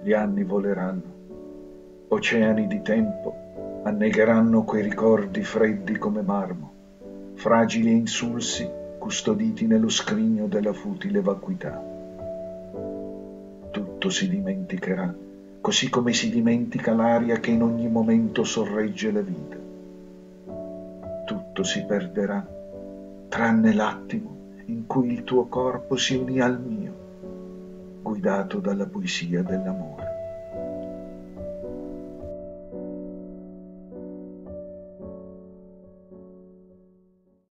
Gli anni voleranno, oceani di tempo annegheranno quei ricordi freddi come marmo, fragili e insulsi custoditi nello scrigno della futile vacuità. Tutto si dimenticherà, così come si dimentica l'aria che in ogni momento sorregge la vita. Tutto si perderà, tranne l'attimo in cui il tuo corpo si unì al mio, guidato dalla poesia dell'amore.